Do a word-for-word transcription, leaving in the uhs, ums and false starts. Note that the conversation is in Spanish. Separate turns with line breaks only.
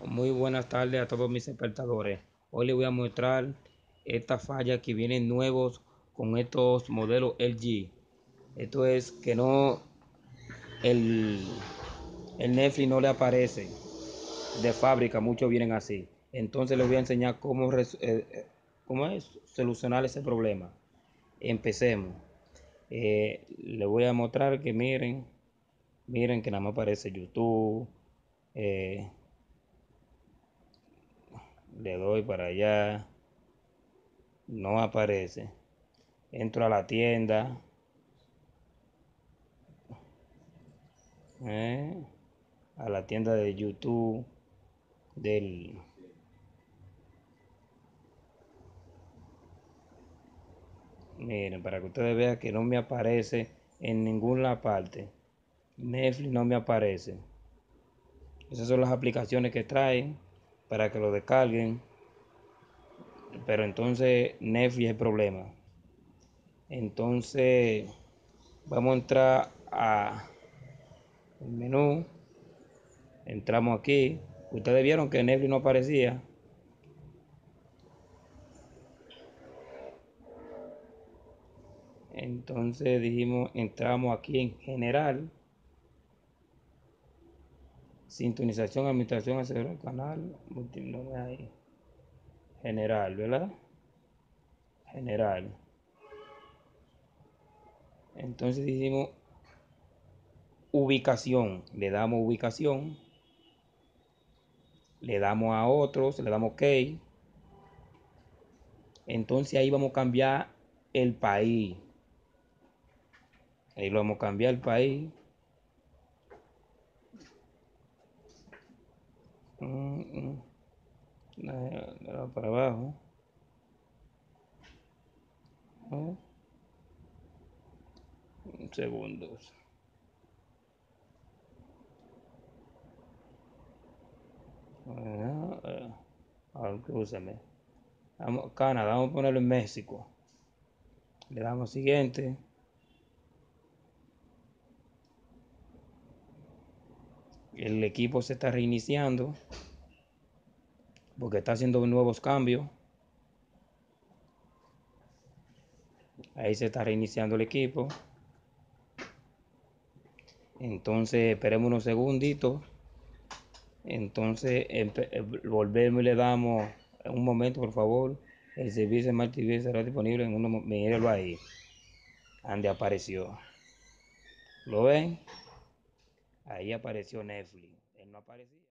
Muy buenas tardes a todos mis espectadores. Hoy les voy a mostrar esta falla que vienen nuevos con estos modelos L G. Esto es que no, el, el Netflix no le aparece de fábrica, muchos vienen así. Entonces les voy a enseñar cómo, res- eh, eh, cómo es solucionar ese problema. Empecemos. Eh, les voy a mostrar que miren, miren que nada más aparece YouTube. eh, Le doy para allá, no aparece. Entro a la tienda, eh, a la tienda de YouTube del... Miren, para que ustedes vean que no me aparece en ninguna parte. Netflix no me aparece. Esas son las aplicaciones que traen para que lo descarguen. Pero entonces Netflix es el problema. Entonces vamos a entrar a el menú. Entramos aquí. Ustedes vieron que Netflix no aparecía. Entonces dijimos, entramos aquí en general, sintonización, administración, asegurar el canal, no hay general, ¿verdad? General. Entonces dijimos ubicación, le damos ubicación, le damos a otros, le damos OK. Entonces ahí vamos a cambiar el país. Ahí lo vamos a cambiar el país. Mm, mm. Para abajo. ¿Eh? Segundos. Uh, uh, crúzame. Vamos, Canadá, vamos a ponerlo en México. Le damos siguiente. El equipo se está reiniciando porque está haciendo nuevos cambios. Ahí se está reiniciando el equipo. Entonces esperemos unos segunditos. Entonces volvemos y le damos un momento, por favor. El servicio de Smart T V será disponible en uno. Mírenlo ahí. Donde apareció. ¿Lo ven? Ahí apareció Netflix. Él no aparecía.